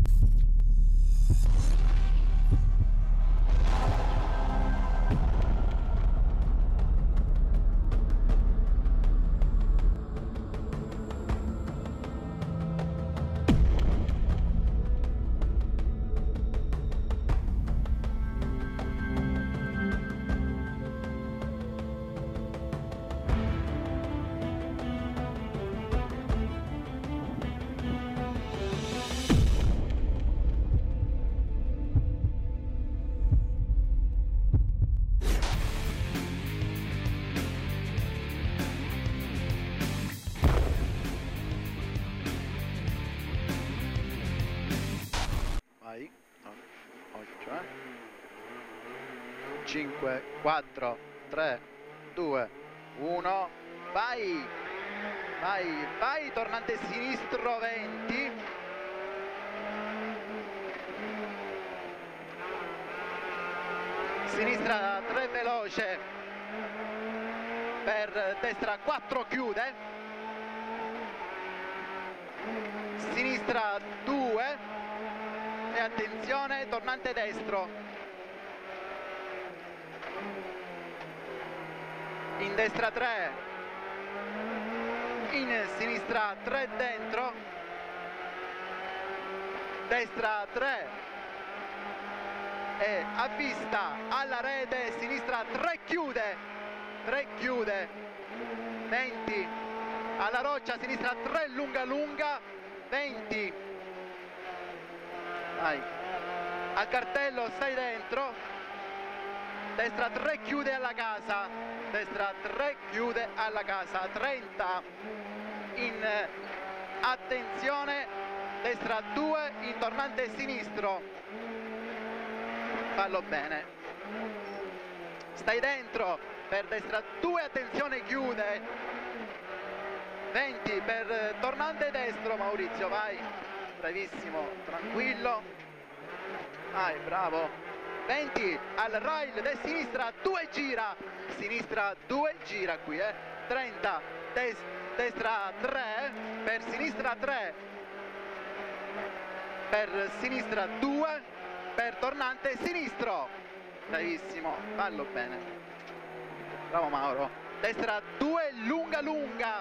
Vai, 8, 5, 4, 3, 2, 1, vai, vai, vai, tornante sinistro 20, sinistra 3 veloce, per destra 4 chiude, sinistra 2 e attenzione, tornante destro, in destra 3, in sinistra 3 dentro, destra 3 e a vista alla rete, sinistra 3 chiude, 20, alla roccia, sinistra 3 lunga lunga, 20, vai, al cartello stai dentro, destra 3 chiude alla casa, destra 3 chiude alla casa, 30, in attenzione, destra 2 in tornante sinistro, fallo bene, stai dentro, per destra 2 attenzione chiude, 20 per tornante destro Maurizio, vai, bravissimo, tranquillo, vai, bravo, 20 al rail di sinistra 2 gira, sinistra 2 gira qui, 30 destra 3 per sinistra 3 per sinistra 2 per tornante sinistro, bravissimo, fallo bene, bravo Mauro, destra 2 lunga lunga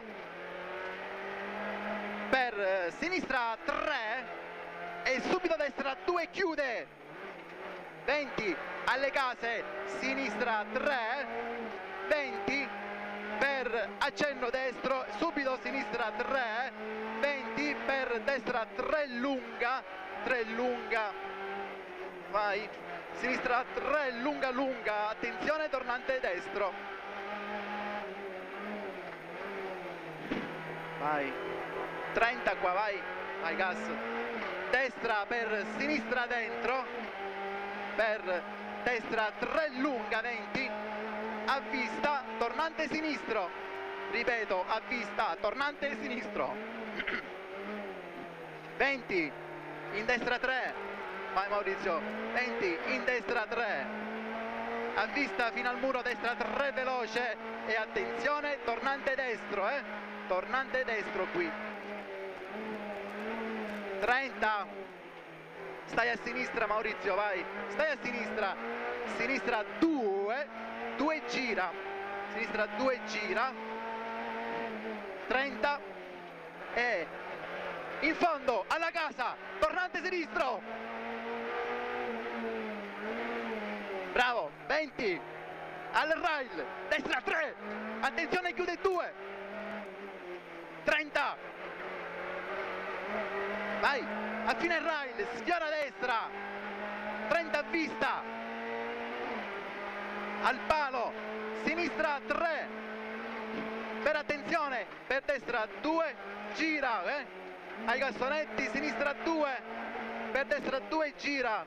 per sinistra 3 e subito destra 2 chiude, 20 alle case, sinistra 3, 20 per accenno destro, subito sinistra 3, 20 per destra 3 lunga, vai, sinistra 3 lunga lunga, attenzione tornante destro, vai, 30 qua, vai, vai gas, destra per sinistra dentro, per destra 3 lunga 20, a vista tornante sinistro, ripeto, a vista tornante sinistro, 20 in destra 3, vai Maurizio, 20 in destra 3, a vista fino al muro, destra 3 veloce e attenzione tornante destro, tornante destro qui, 30, stai a sinistra Maurizio, vai, stai a sinistra, sinistra 2 gira, sinistra 2 gira, 30 e in fondo alla casa, tornante sinistro, bravo, 20 al rail, destra 3, attenzione chiude 2, 30, vai, a fine rail, sfiora a destra, 30 a vista, al palo, sinistra 3, per attenzione, per destra 2, gira, ai cassonetti, sinistra 2, per destra 2, gira,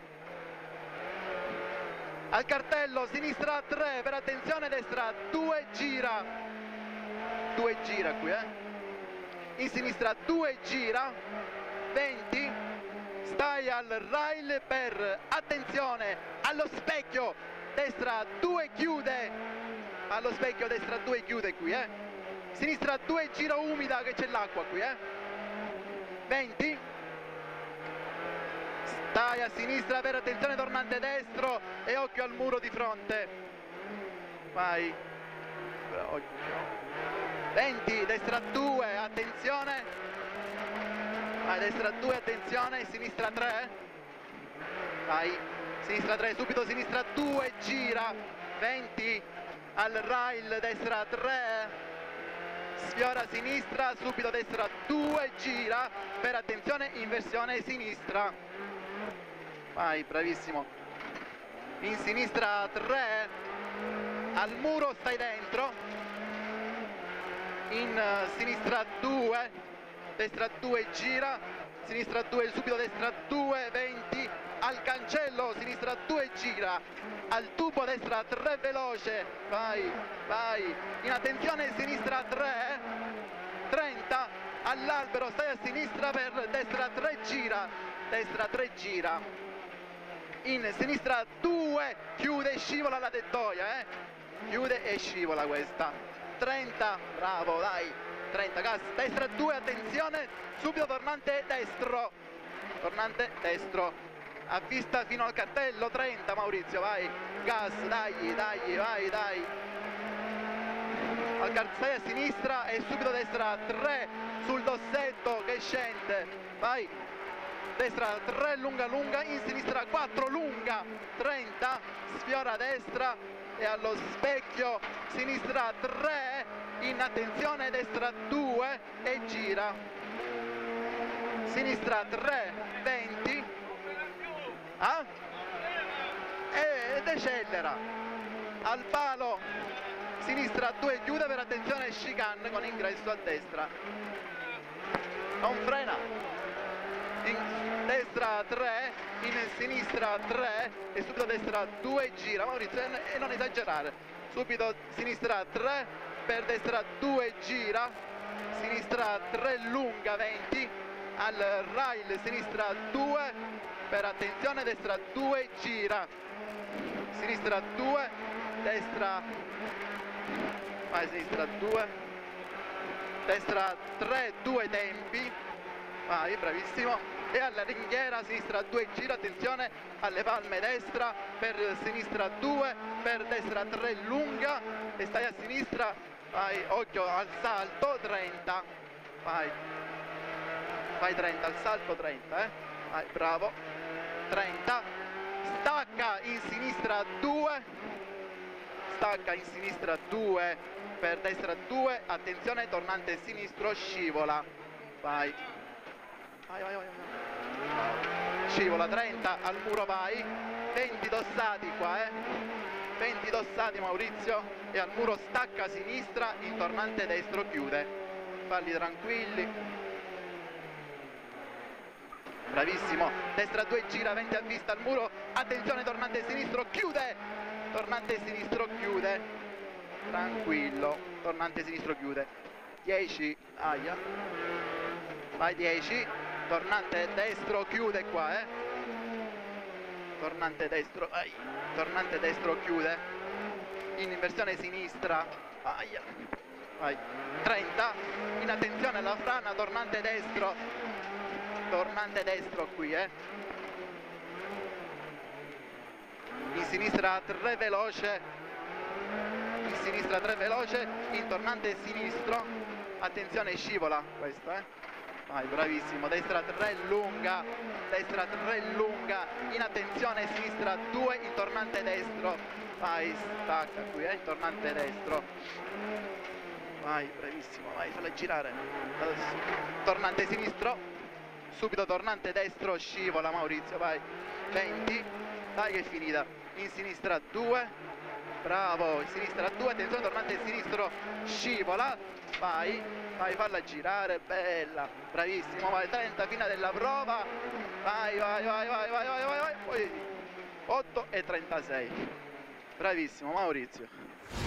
al cartello, sinistra 3, per attenzione, destra 2, gira, 2 gira qui, in sinistra 2 gira, 20, stai al rail per attenzione, allo specchio, destra 2 chiude, allo specchio destra 2 chiude qui, sinistra 2 gira umida che c'è l'acqua qui, 20, stai a sinistra per attenzione tornante destro e occhio al muro di fronte, vai, occhio, 20, destra 2, attenzione, vai, destra 2, attenzione, sinistra 3, vai, sinistra 3, subito sinistra 2, gira, 20, al rail, destra 3, sfiora sinistra, subito destra 2, gira, per attenzione, inversione sinistra, vai, bravissimo, in sinistra 3, al muro stai dentro, in sinistra 2, destra 2, gira, sinistra 2, subito destra 2, 20, al cancello, sinistra 2, gira, al tubo destra 3, veloce, vai, vai, in attenzione sinistra 3, 30, all'albero, stai a sinistra per destra 3, gira, destra 3, gira, in sinistra 2, chiude e scivola la tettoia, chiude e scivola questa, 30, bravo, dai, 30, gas, destra 2, attenzione, subito tornante destro, a vista fino al cartello, 30, Maurizio, vai, gas, dai, dai, vai, dai, stai a sinistra e subito destra 3, sul dossetto che scende, vai, destra 3, lunga, lunga, in sinistra 4, lunga, 30, sfiora a destra, e allo specchio, sinistra 3, in attenzione, destra 2 e gira, sinistra 3, 20, e decelera, al palo, sinistra 2, chiude per attenzione, chicane con ingresso a destra, non frena, in destra 3, in sinistra 3 e subito destra 2, gira, Maurizio, e non esagerare, subito sinistra 3, per destra 2, gira, sinistra 3, lunga, 20, al rail, sinistra 2, per attenzione, destra 2, gira, sinistra 2, destra, vai, sinistra 2, destra 3, 2 tempi, vai, bravissimo, e alla ringhiera, sinistra 2, gira, attenzione, alle palme destra, per sinistra 2, per destra 3, lunga, e stai a sinistra, vai, occhio al salto, 30, vai, vai 30, al salto 30, vai, bravo, 30, stacca in sinistra 2, stacca in sinistra 2, per destra 2, attenzione, tornante sinistro, scivola, vai, vai, vai, vai, scivola, 30, al muro vai, 20 dossati qua, 20 dossati, Maurizio, e al muro stacca a sinistra, in tornante destro, chiude, falli tranquilli, bravissimo, destra 2, gira, 20 a vista, al muro, attenzione, tornante sinistro, chiude, tornante sinistro, chiude, tranquillo, tornante sinistro, chiude, 10, aia, vai, 10, tornante destro, chiude qua, tornante destro, ai, tornante destro, chiude, in inversione sinistra, aia, vai, 30, in attenzione alla frana, tornante destro qui, in sinistra 3, veloce, in sinistra 3, veloce, in tornante sinistro, attenzione, scivola questo, vai, bravissimo, destra 3, lunga, in attenzione, sinistra 2, in tornante destro, vai, stacca qui, in tornante destro, vai, bravissimo, vai, falla girare, adesso, tornante sinistro, subito tornante destro, scivola, Maurizio, vai, 20, dai che è finita, in sinistra 2, bravo, in sinistra 2, attenzione, tornante sinistro, scivola, vai, vai, falla girare, bella, bravissimo, vai, 30, fine della prova, vai, vai, vai, vai, vai, vai, vai, vai, poi 8 e 36, bravissimo, Maurizio.